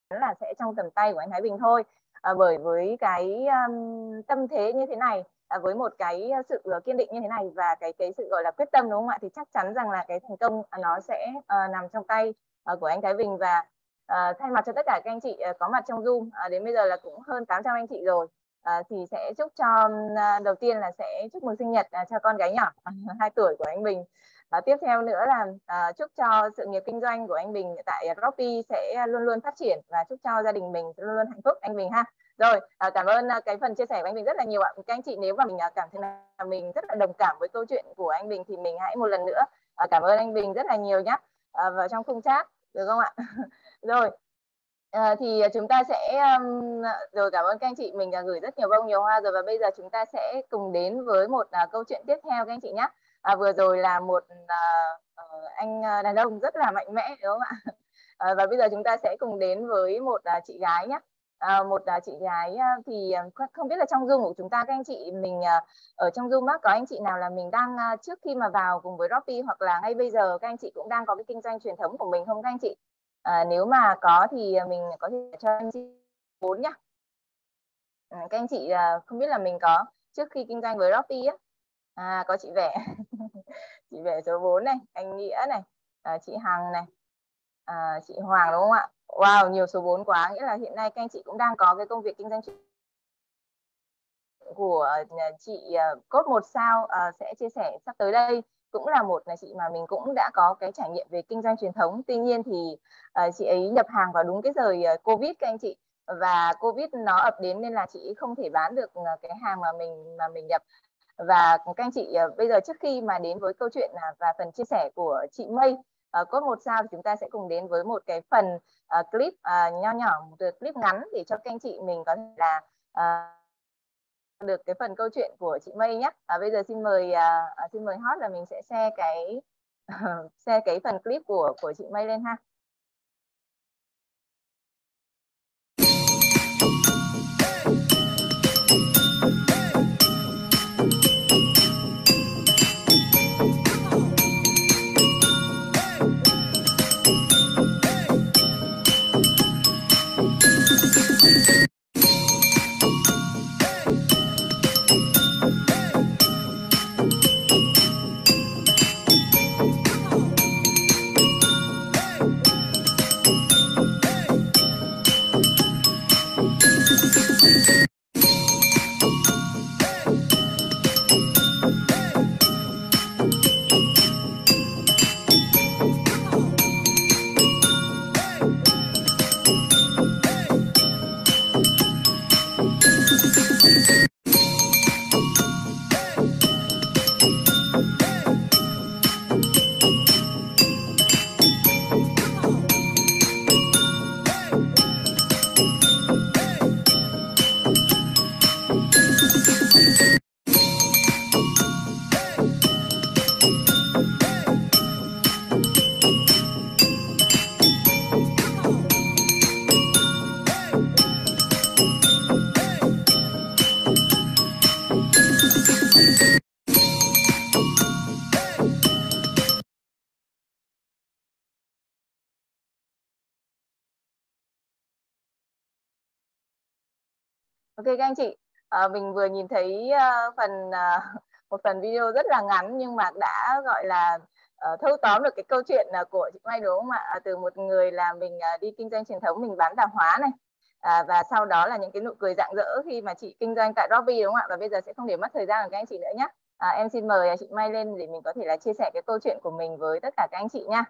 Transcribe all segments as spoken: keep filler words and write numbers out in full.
là sẽ trong tầm tay của anh Thái Bình thôi. À, bởi với cái um, tâm thế như thế này, à, với một cái sự kiên định như thế này và cái cái sự gọi là quyết tâm, đúng không ạ, thì chắc chắn rằng là cái thành công nó sẽ uh, nằm trong tay uh, của anh Thái Bình. Và uh, thay mặt cho tất cả các anh chị uh, có mặt trong Zoom, uh, đến bây giờ là cũng hơn tám trăm anh chị rồi, uh, thì sẽ chúc cho uh, đầu tiên là sẽ chúc mừng sinh nhật uh, cho con gái nhỏ hai tuổi của anh Bình. À, tiếp theo nữa là à, chúc cho sự nghiệp kinh doanh của anh Bình tại Shopee sẽ luôn luôn phát triển và chúc cho gia đình mình sẽ luôn luôn hạnh phúc anh Bình ha. Rồi, à, cảm ơn à, cái phần chia sẻ của anh Bình rất là nhiều ạ. Các anh chị nếu mà mình à, cảm thấy là mình rất là đồng cảm với câu chuyện của anh Bình thì mình hãy một lần nữa à, cảm ơn anh Bình rất là nhiều nhé, à, vào trong khung chat được không ạ? Rồi. À, thì chúng ta sẽ um, rồi cảm ơn các anh chị, mình đã gửi rất nhiều bông nhiều hoa rồi, và bây giờ chúng ta sẽ cùng đến với một uh, câu chuyện tiếp theo các anh chị nhé. À, vừa rồi là một uh, uh, anh đàn ông rất là mạnh mẽ đúng không ạ? À, và bây giờ chúng ta sẽ cùng đến với một uh, chị gái nhé. À, một uh, chị gái uh, thì uh, không biết là trong Zoom của chúng ta các anh chị mình uh, ở trong Zoom á, có anh chị nào là mình đang uh, trước khi mà vào cùng với Shopee hoặc là ngay bây giờ các anh chị cũng đang có cái kinh doanh truyền thống của mình không các anh chị? À, nếu mà có thì mình có thể cho anh chị bốn nhá. À, các anh chị uh, không biết là mình có trước khi kinh doanh với Shopee á. À, có chị Vẻ. Chị Vẻ số bốn này, anh Nghĩa này, à, chị Hằng này, à, chị Hoàng đúng không ạ? Wow, nhiều số bốn quá, nghĩa là hiện nay các anh chị cũng đang có cái công việc kinh doanh của chị Cốt một sao uh, sẽ chia sẻ sắp tới đây. Cũng là một là chị mà mình cũng đã có cái trải nghiệm về kinh doanh truyền thống. Tuy nhiên thì uh, chị ấy nhập hàng vào đúng cái thời uh, Covid các anh chị, và Covid nó ập đến nên là chị không thể bán được uh, cái hàng mà mình mà mình nhập. Và các anh chị uh, bây giờ trước khi mà đến với câu chuyện uh, và phần chia sẻ của chị Mây uh, Cốt một sao thì chúng ta sẽ cùng đến với một cái phần uh, clip uh, nho nhỏ, một clip ngắn để cho các anh chị mình có thể là uh, được cái phần câu chuyện của chị Mây nhé. À, bây giờ xin mời à, xin mời Hot là mình sẽ share cái share cái phần clip của của chị Mây lên ha. Ok các anh chị, à, mình vừa nhìn thấy uh, phần uh, một phần video rất là ngắn nhưng mà đã gọi là uh, thâu tóm được cái câu chuyện uh, của chị Mai đúng không ạ? À, từ một người là mình uh, đi kinh doanh truyền thống, mình bán tạp hóa này, à, và sau đó là những cái nụ cười rạng rỡ khi mà chị kinh doanh tại Shopee đúng không ạ? Và bây giờ sẽ không để mất thời gian của các anh chị nữa nhé. À, em xin mời chị Mai lên để mình có thể là chia sẻ cái câu chuyện của mình với tất cả các anh chị nha.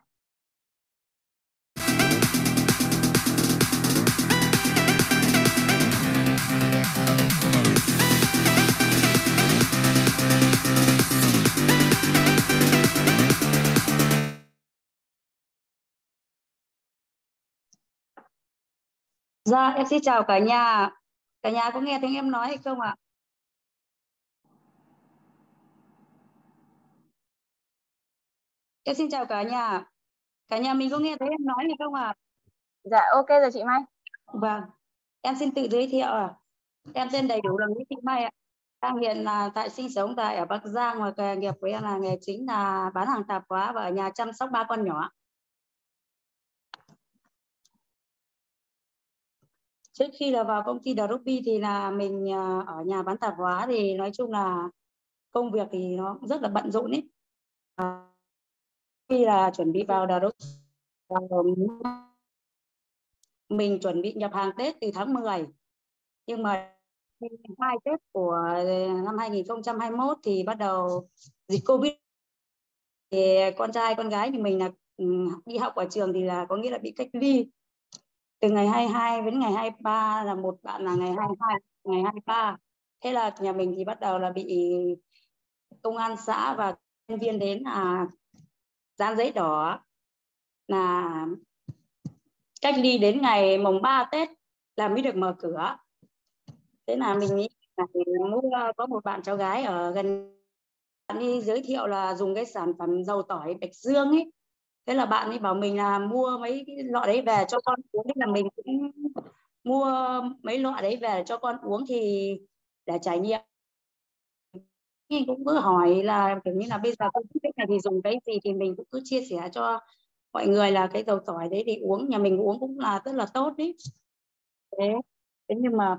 Dạ, em xin chào cả nhà. Cả nhà có nghe tiếng em nói hay không ạ? Em xin chào cả nhà. Cả nhà mình có nghe thấy em nói hay không ạ? Dạ, ok rồi chị Mai. Vâng, em xin tự giới thiệu ạ. Em tên đầy đủ là Nguyễn Thị Mai ạ. Đang hiện là tại sinh sống tại ở Bắc Giang, và nghề nghiệp của em là nghề chính là bán hàng tạp hóa và ở nhà chăm sóc ba con nhỏ. Trước khi là vào công ty Droppy thì là mình ở nhà bán tạp hóa, thì nói chung là công việc thì nó cũng rất là bận rộn ấy. Khi là chuẩn bị vào Droppy, mình chuẩn bị nhập hàng Tết từ tháng mười, nhưng mà hai Tết của năm hai nghìn không trăm hai mươi mốt thì bắt đầu dịch Covid, thì con trai con gái thì mình là đi học ở trường thì là có nghĩa là bị cách ly từ ngày hai mươi hai đến ngày hai mươi ba, là một bạn là ngày hai mươi hai, ngày hai mươi ba. Thế là nhà mình thì bắt đầu là bị công an xã và nhân viên đến là dán giấy đỏ là cách ly đến ngày mùng ba Tết là mới được mở cửa. Thế là mình nghĩ là mình mua, có một bạn cháu gái ở gần, bạn đi giới thiệu là dùng cái sản phẩm dầu tỏi Bạch Dương ấy. Thế là bạn ấy bảo mình là mua mấy cái lọ đấy về cho con uống. Thế là mình cũng mua mấy lọ đấy về cho con uống thì để trải nghiệm. Mình cũng cứ hỏi là kiểu như là bây giờ con thích này thì dùng cái gì, thì mình cũng cứ chia sẻ cho mọi người là cái dầu tỏi đấy thì uống, nhà mình uống cũng là rất là tốt đấy. Thế, thế nhưng mà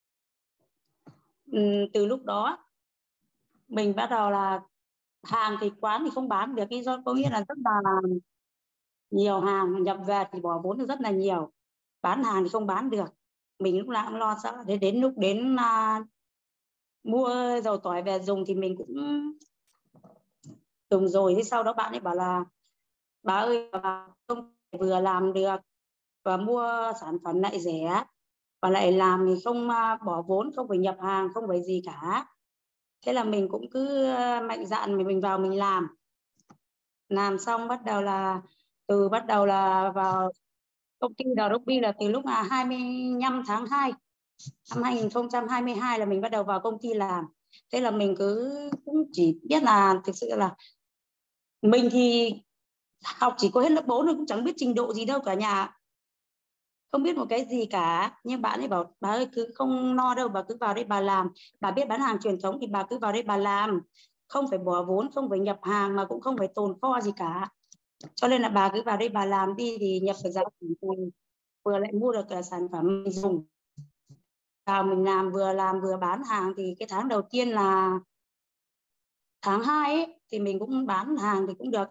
từ lúc đó mình bắt đầu là hàng thì quán thì không bán được, cái do có nghĩa là rất là nhiều hàng nhập về thì bỏ vốn được rất là nhiều, bán hàng thì không bán được. Mình lúc nào cũng lo sợ. Thế đến lúc đến uh, mua dầu tỏi về dùng thì mình cũng dùng rồi. Thế sau đó bạn ấy bảo là bà ơi, bà không vừa làm được và mua sản phẩm lại rẻ và lại làm thì không uh, bỏ vốn, không phải nhập hàng, không phải gì cả. Thế là mình cũng cứ uh, mạnh dạn mình mình vào mình làm. Làm xong bắt đầu là từ bắt đầu là vào công ty Droppy là từ lúc là hai mươi lăm tháng hai năm hai nghìn không trăm hai mươi hai là mình bắt đầu vào công ty làm. Thế là mình cứ cũng chỉ biết là thực sự là mình thì học chỉ có hết lớp bốn rồi, cũng chẳng biết trình độ gì đâu cả nhà, không biết một cái gì cả. Nhưng bạn ấy bảo bà ơi cứ không lo đâu, bà cứ vào đây bà làm, bà biết bán hàng truyền thống thì bà cứ vào đây bà làm, không phải bỏ vốn, không phải nhập hàng mà cũng không phải tồn kho gì cả, cho nên là bà cứ vào đây bà làm đi thì nhập được giá sản, vừa lại mua được sản phẩm mình dùng. Vào mình làm vừa làm vừa bán hàng thì cái tháng đầu tiên là tháng hai ấy, thì mình cũng bán hàng thì cũng được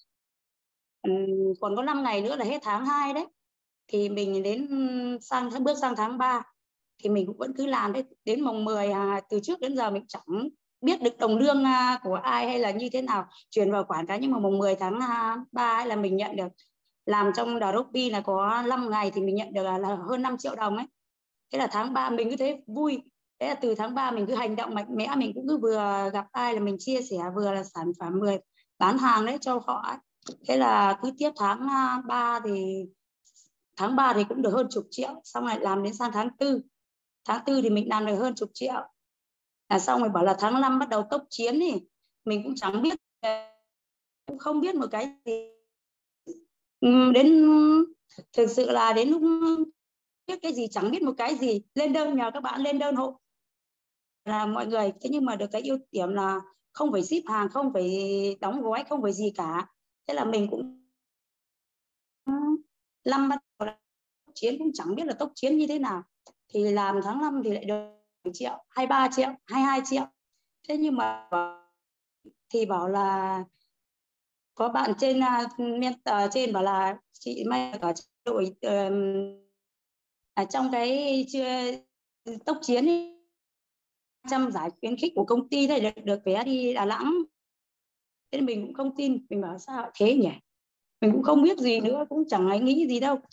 um, còn có năm ngày nữa là hết tháng hai đấy. Thì mình đến sang bước sang tháng ba thì mình cũng vẫn cứ làm đấy, đến mùng mười à, từ trước đến giờ mình chẳng biết được đồng lương à, của ai hay là như thế nào chuyển vào khoản cái, nhưng mà mùng mười tháng ba là mình nhận được, làm trong Droppy là có năm ngày thì mình nhận được là, là hơn năm triệu đồng ấy. Thế là tháng ba mình cứ thấy vui. Thế là từ tháng ba mình cứ hành động mạnh mẽ, mình cũng cứ vừa gặp ai là mình chia sẻ, vừa là sản phẩm vừa bán hàng đấy cho họ ấy. Thế là cứ tiếp tháng ba thì tháng ba thì cũng được hơn chục triệu, xong lại làm đến sang tháng tư. Tháng tư thì mình làm được hơn chục triệu. Là xong rồi bảo là tháng năm bắt đầu tốc chiến thì mình cũng chẳng biết, cũng không biết một cái gì. Đến thực sự là đến lúc biết cái gì chẳng biết một cái gì, lên đơn nhờ các bạn lên đơn hộ là mọi người. Thế nhưng mà được cái ưu điểm là không phải ship hàng, không phải đóng gói, không phải gì cả. Thế là mình cũng năm bắt đầu tốc chiến, cũng chẳng biết là tốc chiến như thế nào. Thì làm tháng năm thì lại được một triệu, hai mươi ba triệu, hai mươi hai triệu. Thế nhưng mà thì bảo là có bạn trên mentor trên bảo là chị may ở đội ở trong cái chưa tốc chiến ấy, trăm giải khuyến khích của công ty này được, được vé đi Đà Nẵng. Thế mình cũng không tin, mình bảo sao thế nhỉ, mình cũng không biết gì nữa, cũng chẳng ai nghĩ gì đâu.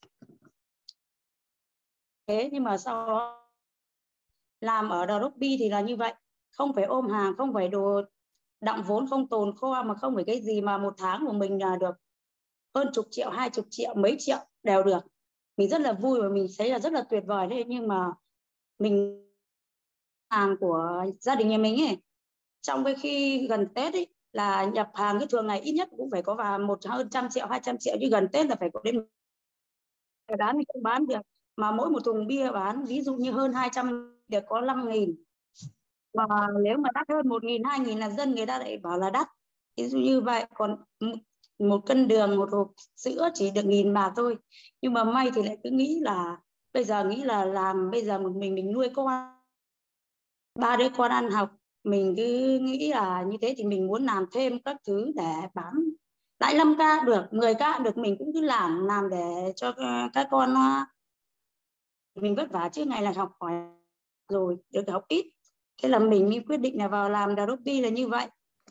Thế nhưng mà sau đó làm ở Droppy thì là như vậy, không phải ôm hàng, không phải đồ đọng vốn, không tồn kho, mà không phải cái gì, mà một tháng của mình là được hơn chục triệu, hai chục triệu, mấy triệu đều được. Mình rất là vui và mình thấy là rất là tuyệt vời đấy. Nhưng mà mình hàng của gia đình nhà mình ấy, trong cái khi gần Tết ấy là nhập hàng cái thường ngày ít nhất cũng phải có vào một hơn trăm triệu, hai trăm triệu, chứ gần Tết là phải có đến bán thì không bán được. Mà mỗi một thùng bia bán ví dụ như hơn hai trăm được có năm nghìn, mà nếu mà đắt hơn một nghìn, hai nghìn là dân người ta lại bảo là đắt, ví dụ như vậy. Còn một cân đường, một hộp sữa chỉ được nghìn bạc thôi, nhưng mà may thì lại cứ nghĩ là bây giờ nghĩ là làm bây giờ một mình mình nuôi con, ba đứa con ăn học, mình cứ nghĩ là như thế thì mình muốn làm thêm các thứ để bán lại năm ca được, mười ca được, mình cũng cứ làm làm để cho các con nó, mình vất vả chứ ngày là học hỏi rồi được học ít. Thế là mình mới quyết định là vào làm Adobe là như vậy.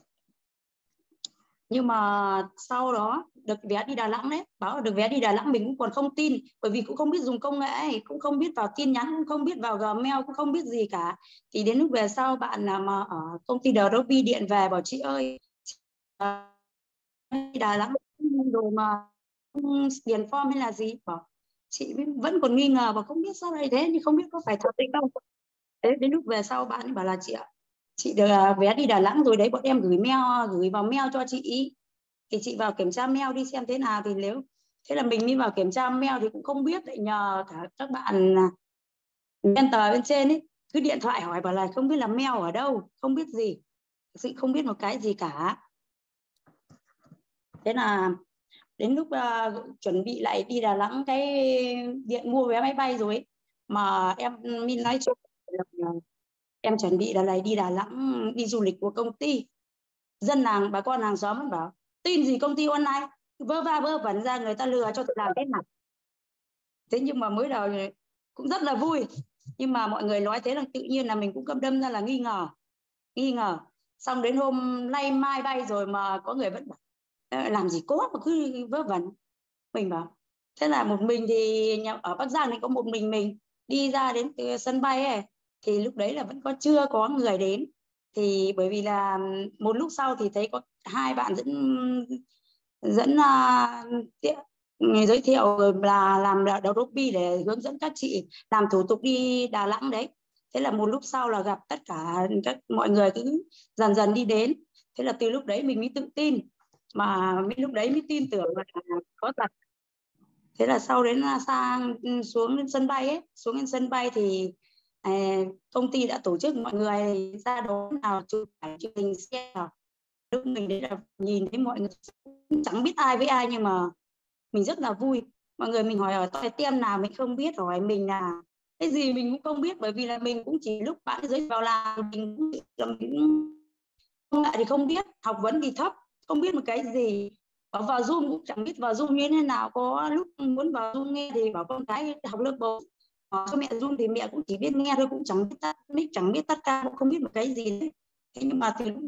Nhưng mà sau đó được vé đi Đà Nẵng đấy, báo là được vé đi Đà Nẵng mình cũng còn không tin, bởi vì cũng không biết dùng công nghệ ấy, cũng không biết vào tin nhắn, cũng không biết vào Gmail, cũng không biết gì cả. Thì đến lúc về sau bạn mà ở công ty Adobe điện về bảo chị ơi, đi Đà Nẵng rồi mà không điền form hay là gì, bảo chị vẫn còn nghi ngờ và không biết sao lại thế, nhưng không biết có phải thật hay không. Thế đến lúc về sau bạn ấy bảo là chị ạ, chị được vé đi Đà Nẵng rồi đấy, bọn em gửi mail, gửi vào mail cho chị, thì chị vào kiểm tra mail đi xem thế nào. Thì nếu thế là mình đi vào kiểm tra mail thì cũng không biết, lại nhờ cả các bạn mentor bên trên ấy cứ điện thoại hỏi bảo là không biết là mail ở đâu, không biết gì, thực sự không biết một cái gì cả. Thế là đến lúc uh, chuẩn bị lại đi Đà Nẵng, cái điện mua vé máy bay rồi ấy, mà em min nói cho em chuẩn bị là lại đi Đà Nẵng đi du lịch của công ty, dân làng bà con hàng xóm bảo tin gì công ty online, vơ va vơ vẩn ra người ta lừa cho tôi làm thế nào. Thế nhưng mà mới đầu cũng rất là vui, nhưng mà mọi người nói thế là tự nhiên là mình cũng cầm đâm ra là nghi ngờ nghi ngờ Xong đến hôm nay mai bay rồi mà có người vẫn bảo làm gì có mà cứ vớ vẩn. Mình bảo thế là một mình thì ở Bắc Giang thì có một mình mình đi ra đến từ sân bay ấy, thì lúc đấy là vẫn có chưa có người đến. Thì bởi vì là một lúc sau thì thấy có hai bạn dẫn dẫn uh, giới thiệu là làm đầu Adobe để hướng dẫn các chị làm thủ tục đi Đà Nẵng đấy. Thế là một lúc sau là gặp tất cả các mọi người cứ dần dần đi đến. Thế là từ lúc đấy mình mới tự tin, mà lúc đấy mới tin tưởng là có thật. Thế là sau đến là sang xuống đến sân bay ấy, xuống đến sân bay thì à, công ty đã tổ chức mọi người ra đón nào, chụp ảnh chụp hình xe. Lúc mình đấy là nhìn thấy mọi người chẳng biết ai với ai, nhưng mà mình rất là vui. Mọi người mình hỏi ở tôi tem nào mình không biết, hỏi mình là cái gì mình cũng không biết, bởi vì là mình cũng chỉ lúc bạn giới vào làm mình cũng công nghệ thì không biết, học vấn thì thấp, không biết một cái gì. Bảo vào Zoom cũng chẳng biết vào Zoom như thế nào, có lúc muốn vào Zoom nghe thì bảo con cái học lớp bốn cho mẹ Zoom thì mẹ cũng chỉ biết nghe thôi, cũng chẳng biết tắt mic, chẳng biết tắt ca, cũng không biết một cái gì đấy. Thế nhưng mà từ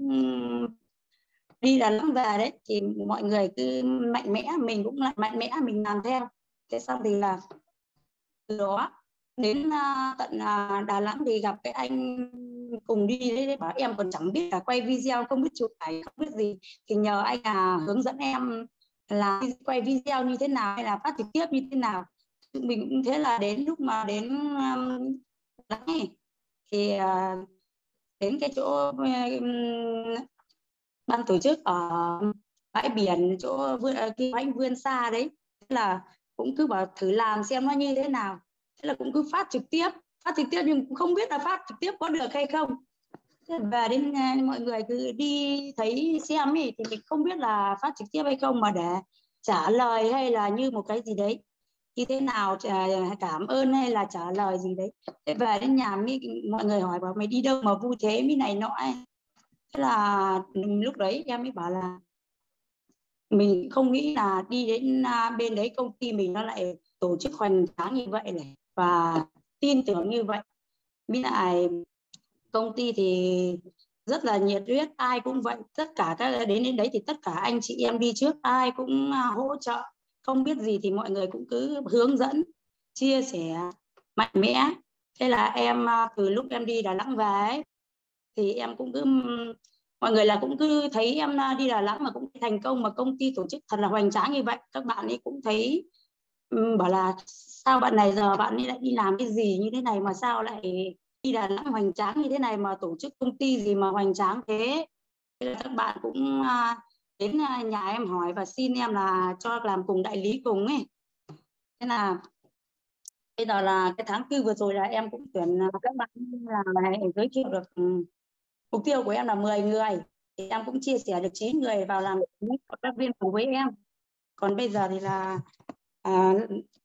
đi Đà Nẵng về đấy thì mọi người cứ mạnh mẽ, mình cũng lại mạnh mẽ mình làm theo. Thế xong thì là từ đó đến uh, tận uh, Đà Nẵng thì gặp cái anh cùng đi đấy, đấy bảo em còn chẳng biết là quay video, không biết chụp ảnh, không biết gì, thì nhờ anh là hướng dẫn em là quay video như thế nào hay là phát trực tiếp như thế nào. Mình cũng thế là đến lúc mà đến um, này, thì uh, đến cái chỗ um, ban tổ chức ở bãi biển chỗ vườn kia anh vươn xa đấy, thế là cũng cứ bảo thử làm xem nó như thế nào. Thế là cũng cứ phát trực tiếp phát trực tiếp nhưng cũng không biết là phát trực tiếp có được hay không. Thế về đến mọi người cứ đi thấy xem ấy, thì mình không biết là phát trực tiếp hay không, mà để trả lời hay là như một cái gì đấy như thế nào, cảm ơn hay là trả lời gì đấy. Thế về đến nhà mới mọi người hỏi bảo mày đi đâu mà vui thế mới này nọ ấy. Thế là lúc đấy em mới bảo là mình không nghĩ là đi đến bên đấy công ty mình nó lại tổ chức hoành tráng như vậy này, và tin tưởng như vậy. Với lại công ty thì rất là nhiệt huyết, ai cũng vậy, tất cả các đến đến đấy thì tất cả anh chị em đi trước ai cũng hỗ trợ, không biết gì thì mọi người cũng cứ hướng dẫn chia sẻ mạnh mẽ. Thế là em từ lúc em đi Đà Nẵng về ấy, thì em cũng cứ mọi người là cũng cứ thấy em đi Đà Nẵng mà cũng thành công, mà công ty tổ chức thật là hoành tráng như vậy. Các bạn ấy cũng thấy um, bảo là sao bạn này giờ bạn ấy lại đi làm cái gì như thế này mà sao lại đi Đà Nẵng hoành tráng như thế này, mà tổ chức công ty gì mà hoành tráng thế. Thế là các bạn cũng uh, đến nhà em hỏi và xin em là cho làm cùng đại lý cùng ấy. Thế là bây giờ là cái tháng tư vừa rồi là em cũng tuyển các bạn là giới thiệu được, um, mục tiêu của em là mười người, thì em cũng chia sẻ được chín người vào làm cộng tác viên cùng với em. Còn bây giờ thì là à,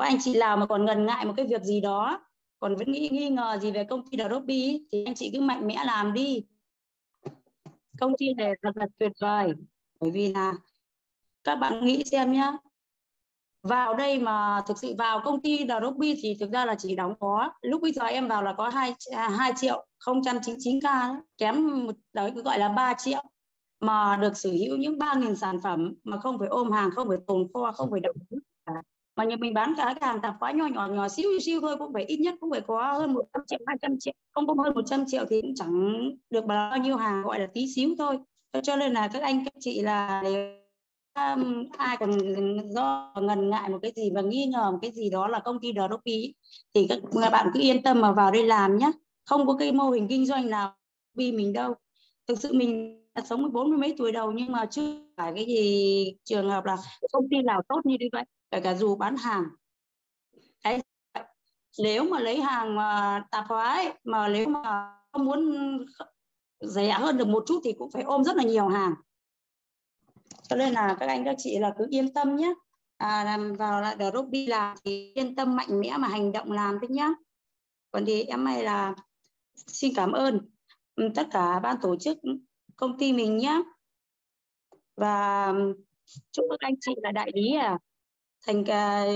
có anh chị nào mà còn ngần ngại một cái việc gì đó, còn vẫn nghĩ nghi ngờ gì về công ty Dropy thì anh chị cứ mạnh mẽ làm đi. Công ty này thật là tuyệt vời, bởi vì là các bạn nghĩ xem nhá, vào đây mà thực sự vào công ty Dropy thì thực ra là chỉ đóng có lúc bây giờ em vào là có hai hai triệu không trăm chín mươi chín k, kém một đấy gọi là ba triệu, mà được sở hữu những ba nghìn sản phẩm mà không phải ôm hàng, không phải tồn kho, không phải đóng. Mà như mình bán cả cái hàng tạp hóa nhỏ nhỏ nhỏ xíu xíu thôi cũng phải ít nhất cũng phải có hơn một trăm triệu, hai trăm triệu, không có hơn một trăm triệu thì cũng chẳng được bao nhiêu hàng, gọi là tí xíu thôi. Cho nên là các anh các chị là um, ai còn do ngần ngại một cái gì và nghi ngờ một cái gì đó là công ty Dropy thì các bạn cứ yên tâm mà vào đây làm nhé. Không có cái mô hình kinh doanh nào vì mình đâu. Thực sự mình sống bốn mươi mấy tuổi đầu nhưng mà chưa phải cái gì trường hợp là công ty nào tốt như vậy. Kể cả dù bán hàng, cái nếu mà lấy hàng mà tạp hóa ấy, mà nếu mà không muốn rẻ hơn được một chút thì cũng phải ôm rất là nhiều hàng. Cho nên là các anh các chị là cứ yên tâm nhé. À, làm vào lại Dropy làm thì yên tâm mạnh mẽ mà hành động làm thôi nhá. Còn thì em này là xin cảm ơn tất cả ban tổ chức công ty mình nhé. Và chúc các anh chị là đại lý à thành cái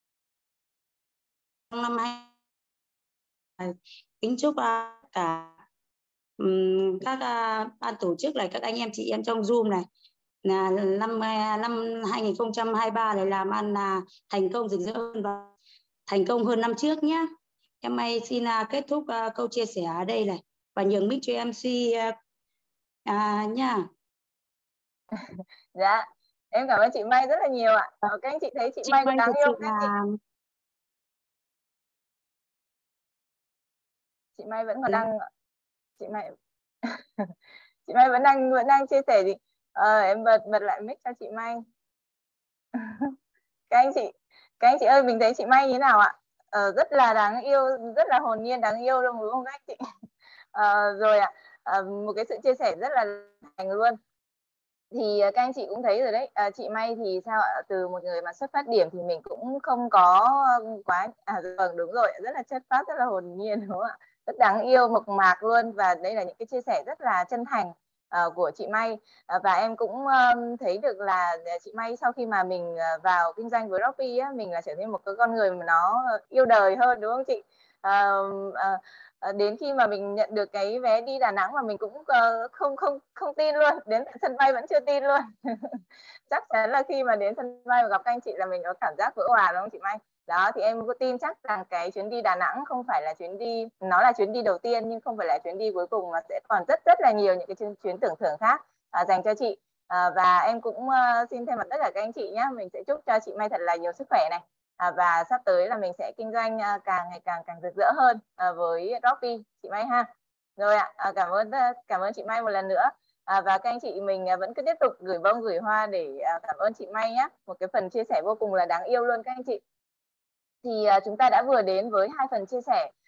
năm hai. Kính chúc cả um, các uh, ban tổ chức này, các anh em chị em trong Zoom này là năm năm hai nghìn không trăm hai mươi ba này làm ăn là thành công rực rỡ hơn và thành công hơn năm trước nhé. Em may xin uh, kết thúc uh, câu chia sẻ ở đây này và nhường mic cho em xê uh, uh, nha. Dạ, em cảm ơn chị May rất là nhiều ạ. Ờ, các anh chị thấy chị, chị May có đáng yêu các anh chị? Là... Chị May vẫn còn đang chị May chị May vẫn đang vẫn đang chia sẻ gì? Ờ, em bật bật lại mic cho chị May. Các anh chị các anh chị ơi, mình thấy chị May như thế nào ạ? Ờ, rất là đáng yêu, rất là hồn nhiên đáng yêu đúng không các anh chị? Ờ, rồi ạ, à, một cái sự chia sẻ rất là thành luôn. Thì các anh chị cũng thấy rồi đấy, à, chị May thì sao ạ? Từ một người mà xuất phát điểm thì mình cũng không có quá à vâng đúng rồi, rất là chất phát, rất là hồn nhiên đúng không ạ? Rất đáng yêu, mộc mạc luôn, và đây là những cái chia sẻ rất là chân thành uh, của chị May. Uh, và em cũng um, thấy được là chị May sau khi mà mình uh, vào kinh doanh với Dropy á, mình là trở nên một cái con người mà nó yêu đời hơn đúng không chị? Uh, uh, đến khi mà mình nhận được cái vé đi Đà Nẵng mà mình cũng uh, không không không tin luôn, đến sân bay vẫn chưa tin luôn. Chắc chắn là khi mà đến sân bay và gặp các anh chị là mình có cảm giác vỡ hòa đúng không chị May? Đó, thì em có tin chắc rằng cái chuyến đi Đà Nẵng không phải là chuyến đi, nó là chuyến đi đầu tiên nhưng không phải là chuyến đi cuối cùng, mà sẽ còn rất rất là nhiều những cái chuyến, chuyến tưởng thưởng khác uh, dành cho chị. Uh, và em cũng uh, xin thay mặt tất cả các anh chị nhé, mình sẽ chúc cho chị May thật là nhiều sức khỏe này. À, và sắp tới là mình sẽ kinh doanh à, càng ngày càng càng rực rỡ hơn à, với Dropy chị May ha. Rồi ạ, à, cảm ơn cảm ơn chị May một lần nữa. À, và các anh chị mình vẫn cứ tiếp tục gửi bông gửi hoa để à, cảm ơn chị May nhé. Một cái phần chia sẻ vô cùng là đáng yêu luôn các anh chị. Thì à, chúng ta đã vừa đến với hai phần chia sẻ